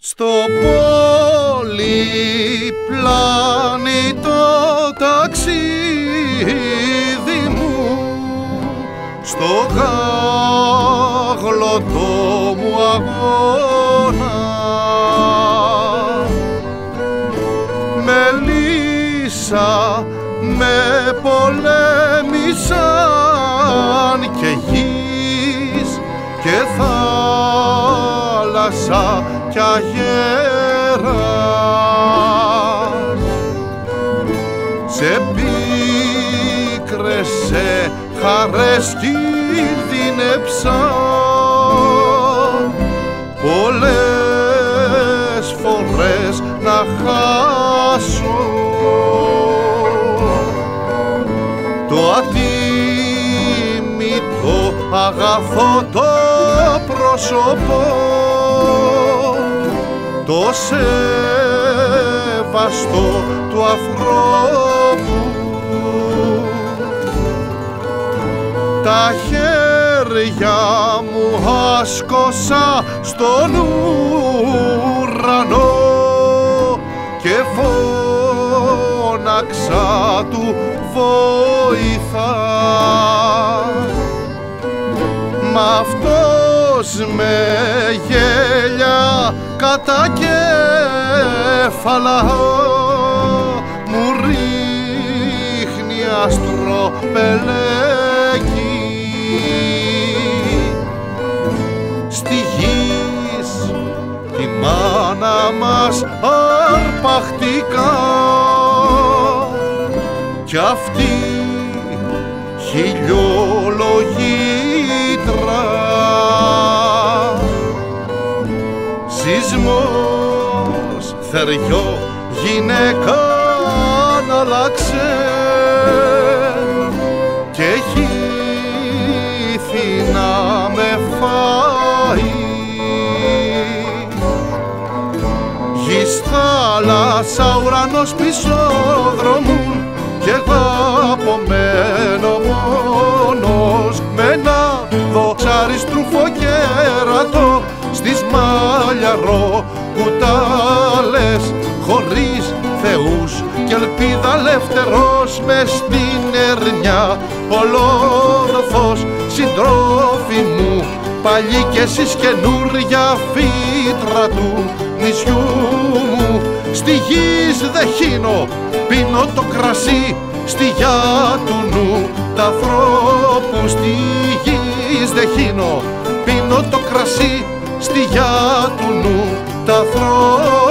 Στο πολυπλάνητο ταξίδι μου, στο γάγλωτο μου αγώνα, μελίσσα με πολέμησαν και γης και θάλασσα κι αγέρας. Σε πίκρες, σε χαρές κινδύνεψα πολλές φορές να χάσω το ατίμητο αγαθό το πρόσωπο, το σεβαστό του ανθρώπου. Τα χέρια μου άσκωσα στον ουρανό και φώναξα του βοηθά. Μ' αυτός με γέλια κατά κέφαλα μου ρίχνει άστρο πελέκι. Στη γης τη μάνα μας αρπαχτικά κι αυτή χιλιολογήτρα. Σεισμός, θεριό, γυναίκα να αλλάξε και χύθη να με φάει. Γης, θάλασσα, ουρανός πίσω δρομούν κι εγώ απομένω μόνος με ένα δοξαριστρούφο κέρατο στις μαλλιαρό κουτάλες, χωρίς θεούς κι ελπίδα ελεύθερος μες στην ερνιά ολόρθος. Συντρόφοι μου, παλιοί κι εσείς καινούρια φύτρα του νησιού μου, στη γης δε χύνω, πίνω το κρασί στη γιά του νου τ' ανθρώπου. Στη γης δε χύνω, πίνω το κρασί στη γιά του νου τ' ανθρώπου.